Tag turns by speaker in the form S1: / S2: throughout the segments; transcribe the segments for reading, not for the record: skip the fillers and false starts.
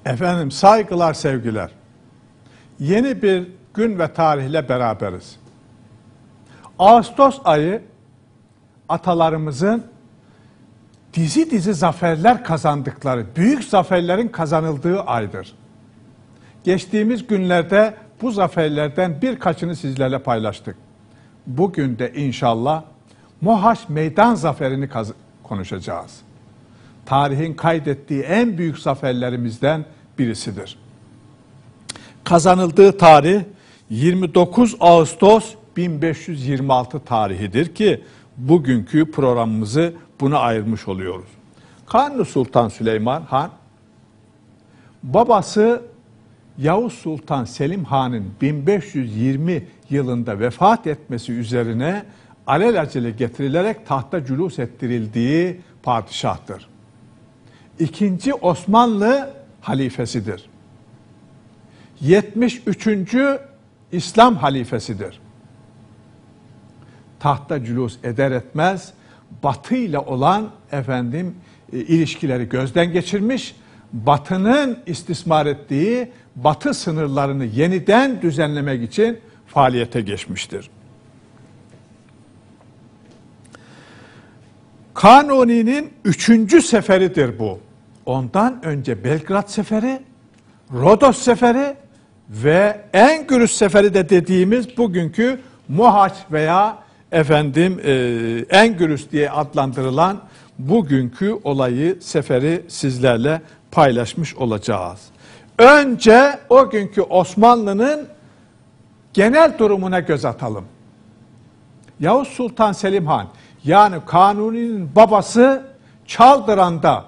S1: Efendim saygılar, sevgiler. Yeni bir gün ve tarihle beraberiz. Ağustos ayı atalarımızın dizi dizi zaferler kazandıkları, büyük zaferlerin kazanıldığı aydır. Geçtiğimiz günlerde bu zaferlerden birkaçını sizlerle paylaştık. Bugün de inşallah Mohaç Meydan Zaferi'ni konuşacağız. Tarihin kaydettiği en büyük zaferlerimizden birisidir. Kazanıldığı tarih 29 Ağustos 1526 tarihidir ki bugünkü programımızı buna ayırmış oluyoruz. Kanuni Sultan Süleyman Han, babası Yavuz Sultan Selim Han'ın 1520 yılında vefat etmesi üzerine alelacele getirilerek tahta cülûs ettirildiği padişahtır. İkinci Osmanlı halifesidir. 73. İslam halifesidir. Tahta cülûs eder etmez Batı ile olan ilişkileri gözden geçirmiş, Batı'nın istismar ettiği Batı sınırlarını yeniden düzenlemek için faaliyete geçmiştir. Kanuni'nin 3. seferidir bu. Ondan önce Belgrad Seferi, Rodos Seferi ve Engürüs Seferi de dediğimiz bugünkü Mohaç veya Engürüs diye adlandırılan bugünkü olayı, seferi sizlerle paylaşmış olacağız. Önce o günkü Osmanlı'nın genel durumuna göz atalım. Yavuz Sultan Selim Han, yani Kanuni'nin babası Çaldıran'da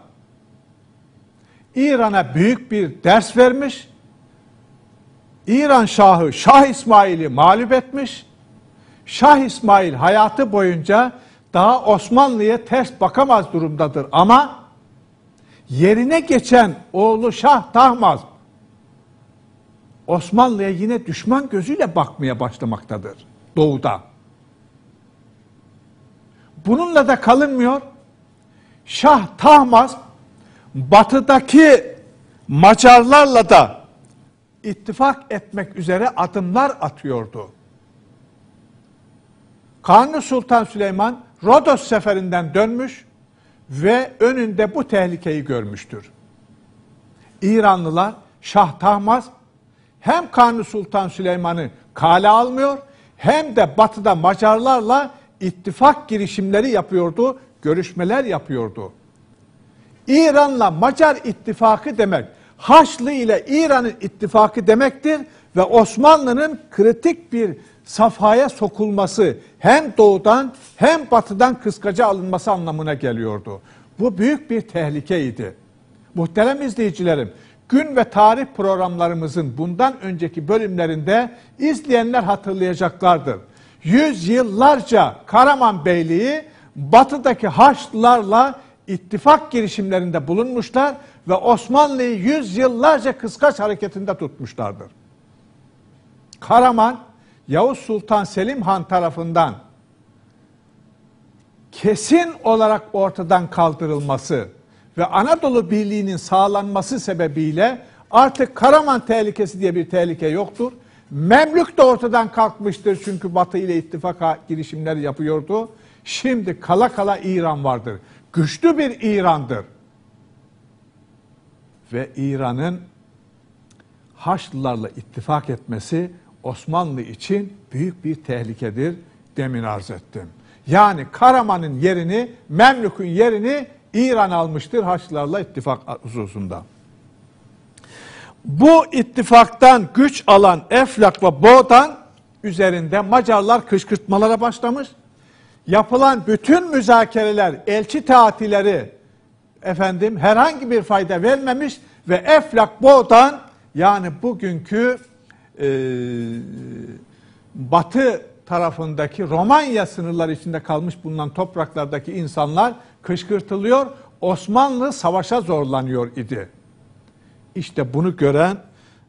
S1: İran'a büyük bir ders vermiş, İran Şahı Şah İsmail'i mağlup etmiş, Şah İsmail hayatı boyunca daha Osmanlı'ya ters bakamaz durumdadır ama yerine geçen oğlu Şah Tahmasp Osmanlı'ya yine düşman gözüyle bakmaya başlamaktadır doğuda. Bununla da kalınmıyor. Şah Tahmasp batıdaki Macarlarla da ittifak etmek üzere adımlar atıyordu. Kanuni Sultan Süleyman Rodos seferinden dönmüş ve önünde bu tehlikeyi görmüştür. İranlılar Şah Tahmasp hem Kanuni Sultan Süleyman'ı kale almıyor hem de batıda Macarlarla ittifak girişimleri yapıyordu, görüşmeler yapıyordu. İran'la Macar ittifakı demek, Haçlı ile İran'ın ittifakı demektir ve Osmanlı'nın kritik bir safhaya sokulması, hem doğudan hem batıdan kıskaca alınması anlamına geliyordu. Bu büyük bir tehlikeydi. Muhterem izleyicilerim, gün ve tarih programlarımızın bundan önceki bölümlerinde izleyenler hatırlayacaklardır. Yüzyıllarca Karaman Beyliği batıdaki Haçlılarla ittifak girişimlerinde bulunmuşlar ve Osmanlı'yı yüzyıllarca kıskaç hareketinde tutmuşlardır. Karaman, Yavuz Sultan Selim Han tarafından kesin olarak ortadan kaldırılması ve Anadolu Birliği'nin sağlanması sebebiyle artık Karaman tehlikesi diye bir tehlike yoktur. Memlük de ortadan kalkmıştır çünkü Batı ile ittifak girişimleri yapıyordu. Şimdi kala kala İran vardır. Güçlü bir İran'dır. Ve İran'ın Haçlılarla ittifak etmesi Osmanlı için büyük bir tehlikedir, demin arz ettim. Yani Karaman'ın yerini, Memlük'ün yerini İran almıştır Haçlılarla ittifak hususunda. Bu ittifaktan güç alan Eflak ve Boğdan üzerinde Macarlar kışkırtmalara başlamış. Yapılan bütün müzakereler, elçi taatileri herhangi bir fayda vermemiş ve Eflak Boğdan, yani bugünkü batı tarafındaki Romanya sınırları içinde kalmış bulunan topraklardaki insanlar kışkırtılıyor, Osmanlı savaşa zorlanıyor idi. İşte bunu gören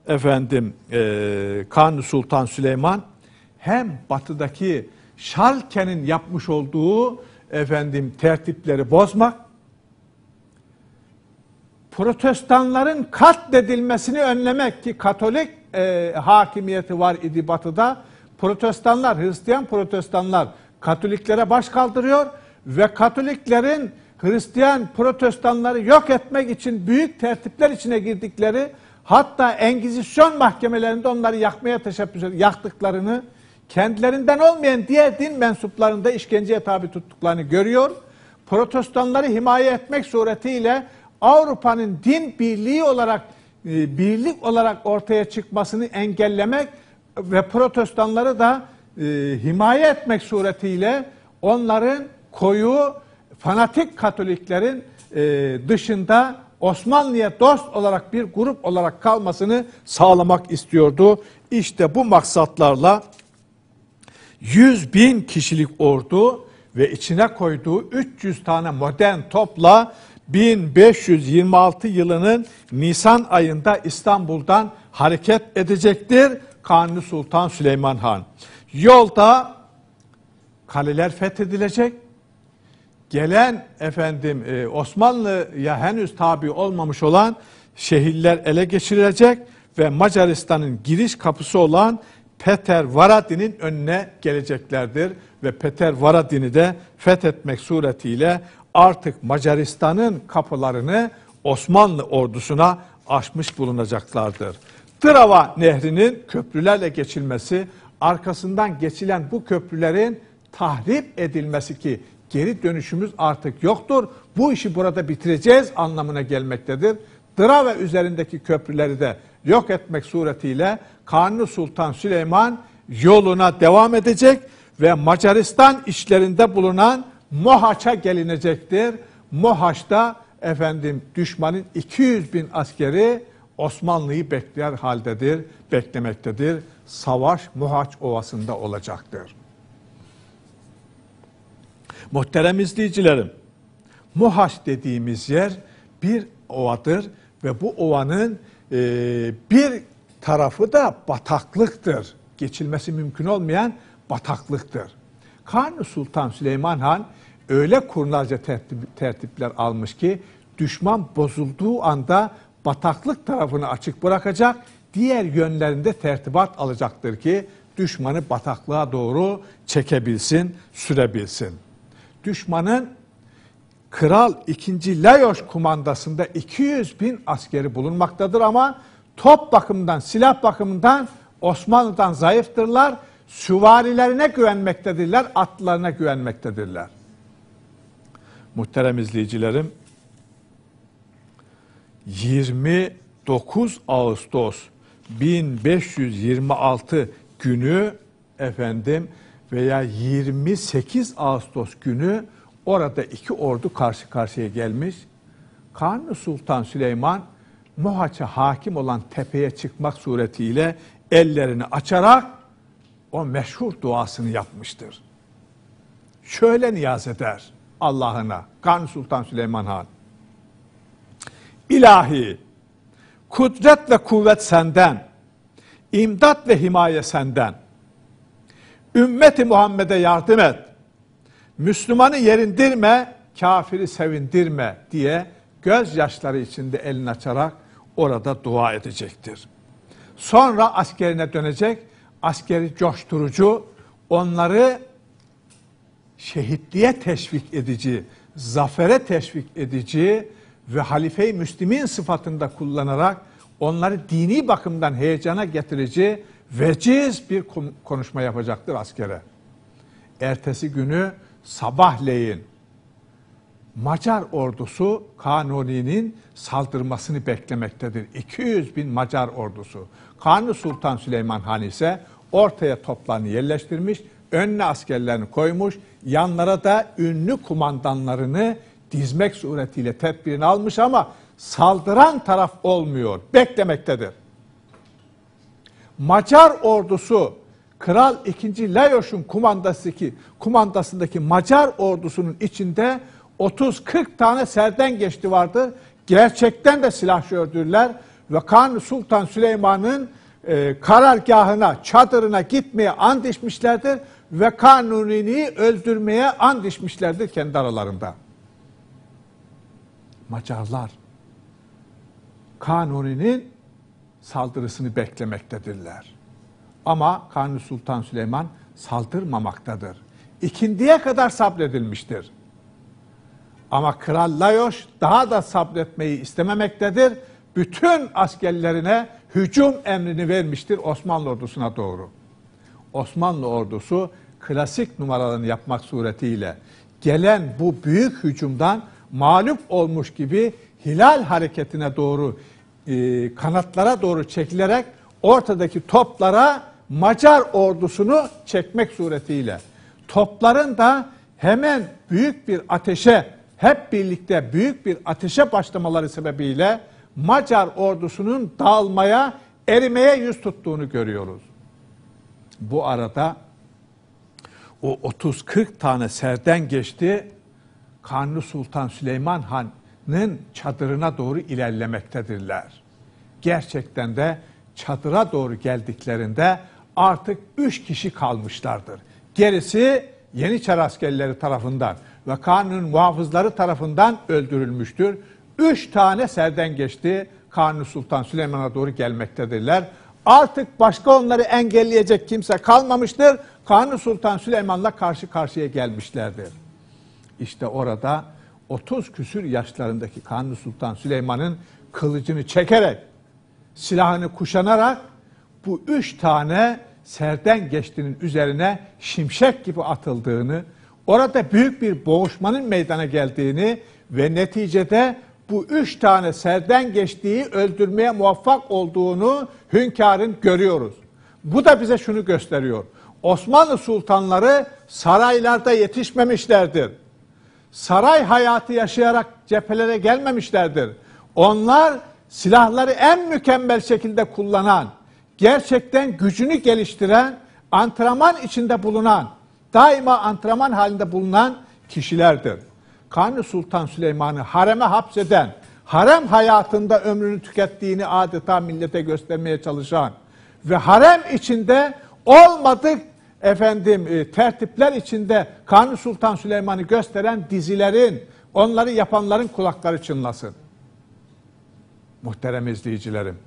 S1: Kanuni Sultan Süleyman hem batıdaki Şalke'nin yapmış olduğu tertipleri bozmak, protestanların katledilmesini önlemek, ki Katolik hakimiyeti var idi Batı'da. Protestanlar, Hristiyan protestanlar Katoliklere baş kaldırıyor ve Katoliklerin Hristiyan protestanları yok etmek için büyük tertipler içine girdikleri, hatta Engizisyon mahkemelerinde onları yakmaya teşebbüs yaktıklarını, kendilerinden olmayan diğer din mensuplarında işkenceye tabi tuttuklarını görüyor. Protestanları himaye etmek suretiyle Avrupa'nın din birliği olarak birlik olarak ortaya çıkmasını engellemek ve protestanları da himaye etmek suretiyle onların koyu fanatik Katoliklerin dışında Osmanlı'ya dost olarak bir grup olarak kalmasını sağlamak istiyordu. İşte bu maksatlarla 100.000 kişilik ordu ve içine koyduğu 300 tane modern topla 1526 yılının Nisan ayında İstanbul'dan hareket edecektir Kanuni Sultan Süleyman Han. Yolda kaleler fethedilecek. Gelen Osmanlı'ya henüz tabi olmamış olan şehirler ele geçirilecek ve Macaristan'ın giriş kapısı olan Petervaradin'in önüne geleceklerdir ve Petervaradin'i de fethetmek suretiyle artık Macaristan'ın kapılarını Osmanlı ordusuna açmış bulunacaklardır. Drava Nehri'nin köprülerle geçilmesi, arkasından geçilen bu köprülerin tahrip edilmesi, ki geri dönüşümüz artık yoktur, bu işi burada bitireceğiz anlamına gelmektedir. Drava üzerindeki köprüleri de yok etmek suretiyle Kanuni Sultan Süleyman yoluna devam edecek ve Macaristan içlerinde bulunan Mohaç'a gelinecektir. Mohaç'ta düşmanın 200.000 askeri Osmanlı'yı bekler haldedir, beklemektedir. Savaş Mohaç Ovası'nda olacaktır. Muhterem izleyicilerim, Mohaç dediğimiz yer bir ovadır ve bu ovanın bir tarafı da bataklıktır. Geçilmesi mümkün olmayan bataklıktır. Kanuni Sultan Süleyman Han öyle kurnazca tertipler almış ki düşman bozulduğu anda bataklık tarafını açık bırakacak, diğer yönlerinde tertibat alacaktır ki düşmanı bataklığa doğru çekebilsin, sürebilsin. Düşmanın Kral II. Lajos kumandasında 200.000 askeri bulunmaktadır ama top bakımından, silah bakımından Osmanlı'dan zayıftırlar. Süvarilerine güvenmektedirler, atlarına güvenmektedirler. Muhterem izleyicilerim, 29 Ağustos 1526 günü veya 28 Ağustos günü orada iki ordu karşı karşıya gelmiş. Kanuni Sultan Süleyman Mohaç'a hakim olan tepeye çıkmak suretiyle ellerini açarak o meşhur duasını yapmıştır. Şöyle niyaz eder Allah'ına Kanuni Sultan Süleyman Han: İlahi, kudret ve kuvvet senden, imdat ve himaye senden. Ümmeti Muhammed'e yardım et. Müslümanı yerindirme, kafiri sevindirme diye gözyaşları içinde elini açarak orada dua edecektir. Sonra askerine dönecek, askeri coşturucu, onları şehitliğe teşvik edici, zafere teşvik edici ve halife-i Müslim'in sıfatında kullanarak onları dini bakımdan heyecana getirici veciz bir konuşma yapacaktır askere. Ertesi günü sabahleyin Macar ordusu Kanuni'nin saldırmasını beklemektedir. 200.000 Macar ordusu. Kanuni Sultan Süleyman Han ise ortaya toplarını yerleştirmiş, önüne askerlerini koymuş, yanlara da ünlü kumandanlarını dizmek suretiyle tedbirini almış ama saldıran taraf olmuyor, beklemektedir. Macar ordusu Kral II. Lajos'un kumandasındaki Macar ordusunun içinde 30-40 tane serden geçti vardı. Gerçekten de silahşördürler ve Kanuni Sultan Süleyman'ın karargahına, çadırına gitmeye and içmişlerdir ve Kanuni'yi öldürmeye and içmişlerdir kendi aralarında. Macarlar Kanuni'nin saldırısını beklemektedirler. Ama Kanuni Sultan Süleyman saldırmamaktadır. İkindiye kadar sabredilmiştir. Ama Kral Lajos daha da sabretmeyi istememektedir. Bütün askerlerine hücum emrini vermiştir Osmanlı ordusuna doğru. Osmanlı ordusu klasik numaralarını yapmak suretiyle gelen bu büyük hücumdan mağlup olmuş gibi hilal hareketine doğru, kanatlara doğru çekilerek ortadaki toplara Macar ordusunu çekmek suretiyle topların da hemen büyük bir ateşe, hep birlikte büyük bir ateşe başlamaları sebebiyle Macar ordusunun dağılmaya, erimeye yüz tuttuğunu görüyoruz. Bu arada o 30-40 tane serden geçti, Kanuni Sultan Süleyman Han'ın çadırına doğru ilerlemektedirler. Gerçekten de çadıra doğru geldiklerinde artık 3 kişi kalmışlardır. Gerisi Yeniçeri askerleri tarafından ve Kanuni'nin muhafızları tarafından öldürülmüştür. 3 tane serden geçti, Kanuni Sultan Süleyman'a doğru gelmektedirler. Artık başka onları engelleyecek kimse kalmamıştır. Kanuni Sultan Süleyman'la karşı karşıya gelmişlerdir. İşte orada 30 küsür yaşlarındaki Kanuni Sultan Süleyman'ın kılıcını çekerek, silahını kuşanarak bu 3 tane serden geçtiğinin üzerine şimşek gibi atıldığını, orada büyük bir boğuşmanın meydana geldiğini ve neticede bu 3 tane serden geçtiği öldürmeye muvaffak olduğunu hünkârın görüyoruz. Bu da bize şunu gösteriyor. Osmanlı sultanları saraylarda yetişmemişlerdir. Saray hayatı yaşayarak cephelere gelmemişlerdir. Onlar silahları en mükemmel şekilde kullanan, gerçekten gücünü geliştiren, antrenman içinde bulunan, daima antrenman halinde bulunan kişilerdir. Kanuni Sultan Süleyman'ı hareme hapseden, harem hayatında ömrünü tükettiğini adeta millete göstermeye çalışan ve harem içinde olmadık tertipler içinde Kanuni Sultan Süleyman'ı gösteren dizilerin, onları yapanların kulakları çınlasın. Muhterem izleyicilerim,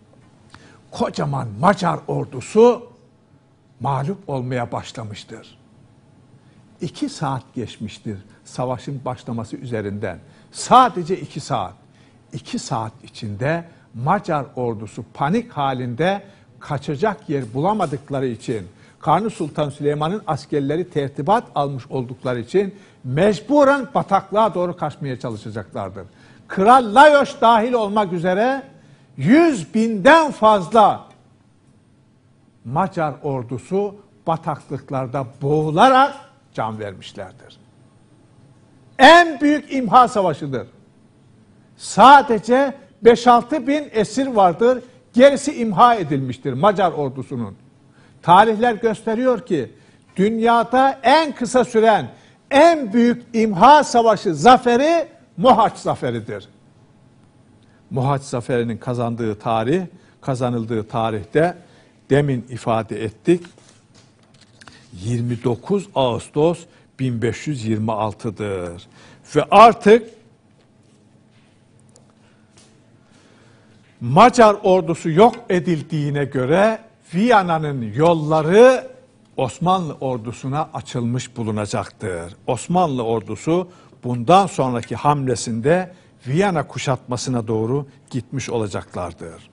S1: kocaman Macar ordusu mağlup olmaya başlamıştır. 2 saat geçmiştir savaşın başlaması üzerinden. Sadece 2 saat. 2 saat içinde Macar ordusu panik halinde kaçacak yer bulamadıkları için, Kanuni Sultan Süleyman'ın askerleri tertibat almış oldukları için mecburen bataklığa doğru kaçmaya çalışacaklardır. Kral Lajos dahil olmak üzere 100.000'den fazla Macar ordusu bataklıklarda boğularak can vermişlerdir. En büyük imha savaşıdır. Sadece 5-6 bin esir vardır. Gerisi imha edilmiştir Macar ordusunun. Tarihler gösteriyor ki dünyada en kısa süren en büyük imha savaşı zaferi Mohaç Zaferi'dir. Mohaç Zaferi'nin kazanıldığı tarihte demin ifade ettik. 29 Ağustos 1526'dır. Ve artık Macar ordusu yok edildiğine göre Viyana'nın yolları Osmanlı ordusuna açılmış bulunacaktır. Osmanlı ordusu bundan sonraki hamlesinde Viyana kuşatmasına doğru gitmiş olacaklardır.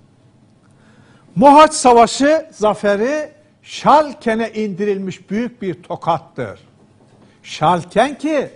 S1: Mohaç Savaşı zaferi Şalken'e indirilmiş büyük bir tokattır. Şalken ki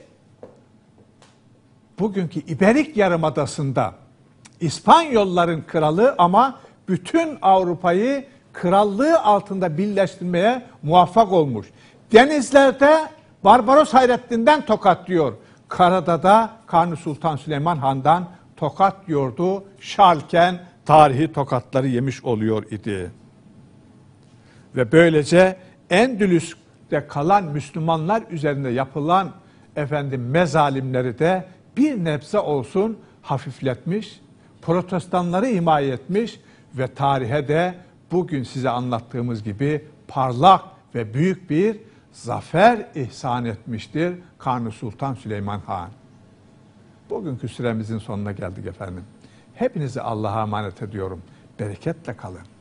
S1: bugünkü İberik Yarımadası'nda İspanyolların kralı ama bütün Avrupa'yı krallığı altında birleştirmeye muvaffak olmuş. Denizlerde Barbaros Hayrettin'den tokat diyor. Karada da Kanuni Sultan Süleyman Han'dan tokat yiyordu. Şalken tarihi tokatları yemiş oluyor idi. Ve böylece Endülüs'te kalan Müslümanlar üzerinde yapılan mezalimleri de bir nebze olsun hafifletmiş, protestanları himaye etmiş ve tarihe de bugün size anlattığımız gibi parlak ve büyük bir zafer ihsan etmiştir Kanuni Sultan Süleyman Han. Bugünkü süremizin sonuna geldik efendim. Hepinizi Allah'a emanet ediyorum. Bereketle kalın.